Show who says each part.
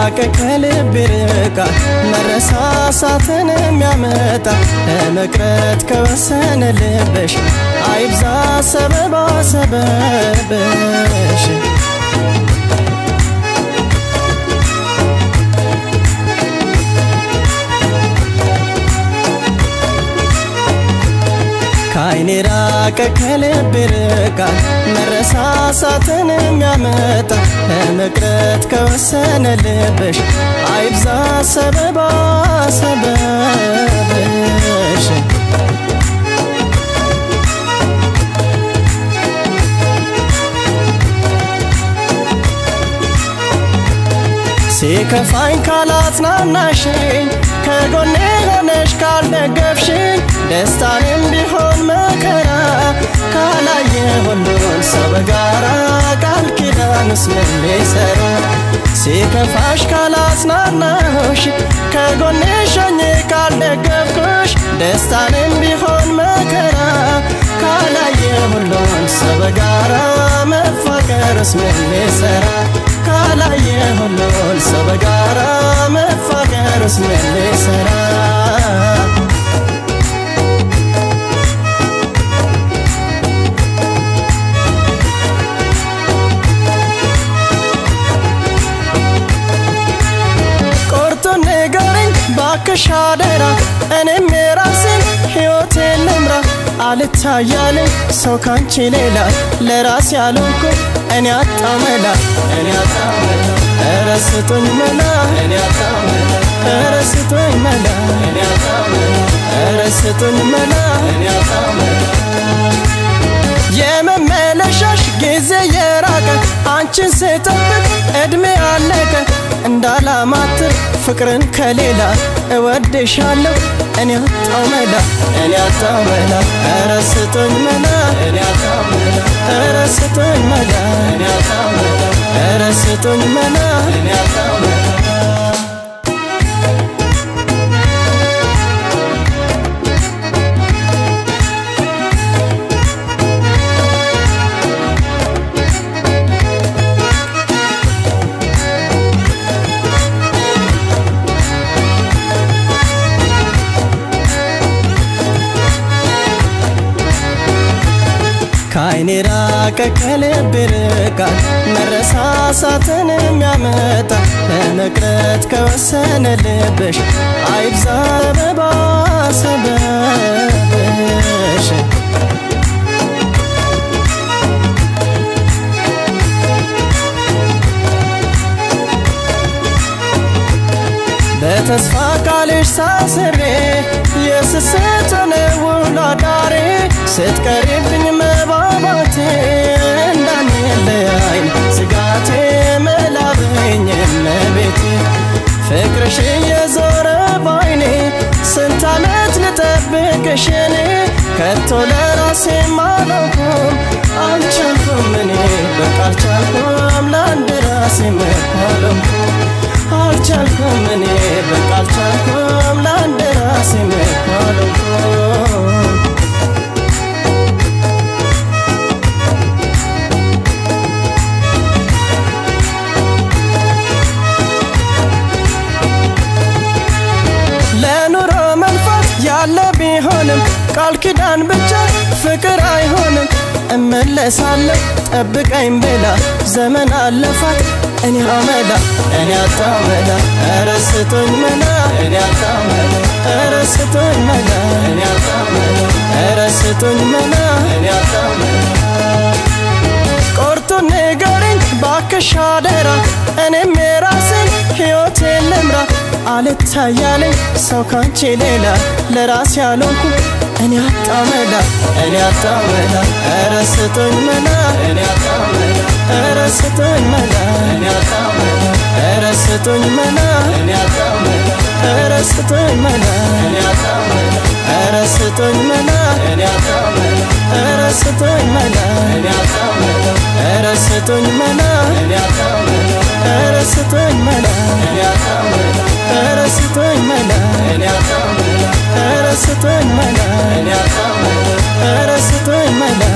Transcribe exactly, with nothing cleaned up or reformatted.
Speaker 1: ራቀ ከልብ ይርቃል መረሳሳትን የሚያመጣ ለመቅረት ከወሰነ ልብሽ አይብዛ ሰበባ ሰበብሽ ካይኔ ራቀ ከልብ ይርቃል መረሳሳትን የሚያመጣ ለመቅረት ከወሰነ ልብሽ አይብዛ ሰበባ ሰበብሽ ሲከፋኝ ካላጽናናሽኝ ከጎኔ ሆነሽ ካልደገፍሽኝ ደስታንም ቢሆን መከራ ካላየ ሁሉን ሰው በጋራ ቃል ኪዳንስ ምን ሊሰራ ሲከፋሽ ካላጽናናሽ ከጎኔ ሆኜ ካልደገፍኩሽ ደስታንም ቢሆን መከራ ካላየ ሁሉን ሰው በጋራ መፋቀርስ ምን ሊሰራ ካላየ ሁሉን ሰው በጋራ መፋቀርስ ምን ሊሰራ ቆርጦ ንገረኝ ባክሽ አደራ እኔም የራሴን ሕይወቴን ልምራ አልታያለኝ ሰው ካንቺ ሌላ ለራሴ ያልሆንኩ እኔ አጣሁ መላ እኔ አጣሁ መላ ኧረ ስጡኝ መላ እኔ አጣሁ መላ ኧረ ስጡኝ መላ እኔ አጣሁ መላ ኧረ ስጡኝ መላ እኔ አጣሁ መላ የመመለሻሽ ጊዜ የራቀ አንቺን ስጠብቅ እድሜ አለቀ እንዳላማትር ፍቅርን ከሌላ እወድሻለሁ እኔ አጣሁ መላ እኔ አጣሁ መላ ኧረ ስጡኝ መላ እኔ አጣሁ መላ ኧረ ስጡኝ መላ እኔ አጣሁ መላ ኧረ ስጡኝ መላ እኔ አጣሁ መላ ካይኔ ራቀ ከልብ ይርቃል መረሳሳትን የሚያመጣ ለመቅረት ከወሰነ ልብሽ አይብዛ ሰበባ ሰበብሽ በተስፋ ቃልሽ ሳስሬ የስስትን ውሎ አዳሬ ስትቀሪብኝ መባባቴ እንዳንለያይ ስጋቴ መላበኝ እመቤቴ ፍቅርሽ የዞረ ባይኔ ስንት ዓመት ልጠብቅሽ እኔ ከቶ ለራሴ ማለኩም አልቻልኩም እኔ በቃ አልቻልኩም ለአንድ ራሴ መኳለምኩም አልቻልኩም እኔ በቃ አልቻልኩም ለአንድ ራሴ መኳለምኩም ለኑሮ መልፋት ያለ ቢሆንም ቃል ኪዳን ብቻ ፍቅር አይሆንም እመለሳለሁ ጠብቀኝ ብላ ዘመን አለፋት እኔ አመላ እኔ አጣሁ መላ ኧረ ስጡኝ መላ እኔ አጣሁ መላ ኧረ ስጡኝ መላ እኔ አጣሁ መላ ኧረ ስጡኝ መላ እኔ አጣሁ መላ ቆርጦ ንገረኝ ባክሽ አደራ እኔም የራሴን ሕይወቴን ልምራ አልታያለኝ ሰው ካንቺ ሌላ ለራሴ ያልሆንኩ እኔ አጣሁ መላ እኔ አጣሁ መላ ኧረ ስጡኝ መላ እኔ አጣሁ መላ ኧረ ስጡኝ መላ እኔ አጣሁ መላ ኧረ ስጡኝ መላ እኔ አጣሁ መላ ኧረ ስጡኝ መላ እኔ አጣሁ መላ ኧረ ስጡኝ መላ እኔ አጣሁ መላ ኧረ ስጡኝ መላ እኔ አጣሁ መላ ኧረ ስጡኝ መላ እኔ አጣሁ መላ ኧረ ስጡኝ መላ እኔ አጣሁ መላ ኧረ ስጡኝ መላ እኔ አጣሁ መላ ኧረ ስጡኝ መላ እኔ አጣሁ መላ ኧረ ስጡኝ መላ